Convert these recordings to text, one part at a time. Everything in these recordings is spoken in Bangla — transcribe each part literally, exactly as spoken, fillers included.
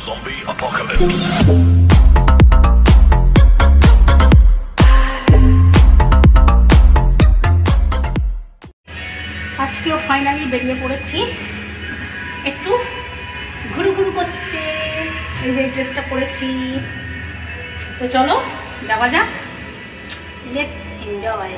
Zombie apocalypse. আজকেও ফাইনালি বেরিয়ে পড়েছি একটু ঘুরু ঘুরু করতে। এই যে ড্রেসটা পরেছি, তো চলো যাওয়া যাক, লেটস এনজয়।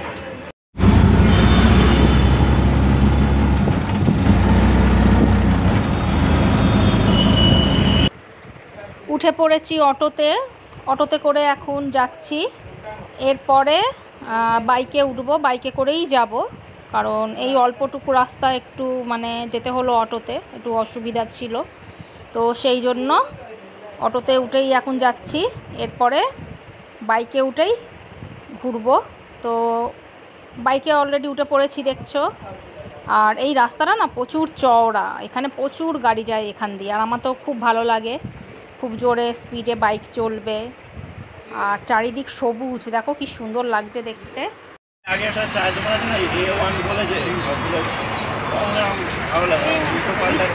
উঠে পড়েছি অটোতে, অটোতে করে এখন যাচ্ছি। এরপরে বাইকে উঠবো, বাইকে করেই যাব, কারণ এই অল্পটুকু রাস্তা একটু মানে যেতে হলো অটোতে, একটু অসুবিধা ছিল, তো সেই জন্য অটোতে উঠেই এখন যাচ্ছি। এরপরে বাইকে উঠেই ঘুরবো। তো বাইকে অলরেডি উঠে পড়েছি দেখছো। আর এই রাস্তাটা না প্রচুর চওড়া, এখানে প্রচুর গাড়ি যায় এখান দিয়ে, আর আমার তো খুব ভালো লাগে, খুব জোরে স্পিডে বাইক চলবে। আর চারিদিক সবুজ, দেখো কি সুন্দর লাগছে দেখতে। আগে একটা চায় তোমার না এ ওয়ান বলে যে ওগুলো ভালো লাগে দুটো পাল্টা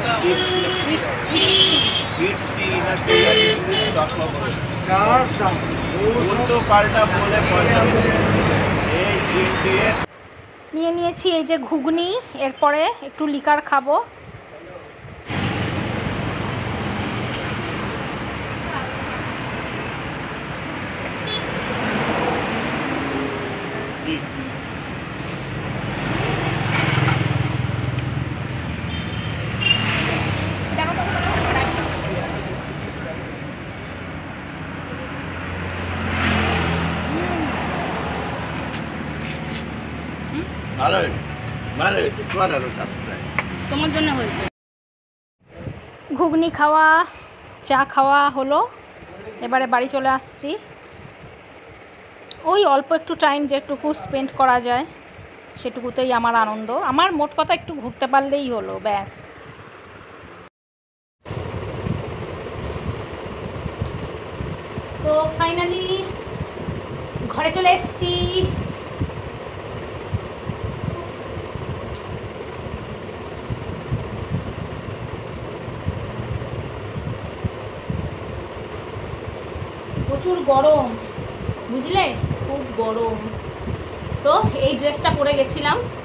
ফিফটি না চশমা বলে চার দাম দুটো পাল্টা বলে পয়সা এই দিয়ে নিয়ে নিয়েছি এই যে ঘুগনি। এরপরে একটু লিকার খাবো। ভালো ভালো তোমার জন্য হয়েছে। ঘুগনি খাওয়া, চা খাওয়া হলো, এবারে বাড়ি চলে আসছি। ওই অল্প একটু টাইম যেটুকু স্পেন্ড করা যায় সেটুকুতেই আমার আনন্দ। আমার মোট কথা একটু ঘুরতে পারলেই হলো, ব্যাস। তো ফাইনালি ঘরে চলে এসেছি। প্রচুর গরম, বুঝলে, খুব গরম। তো এই ড্রেসটা পরে গেছিলাম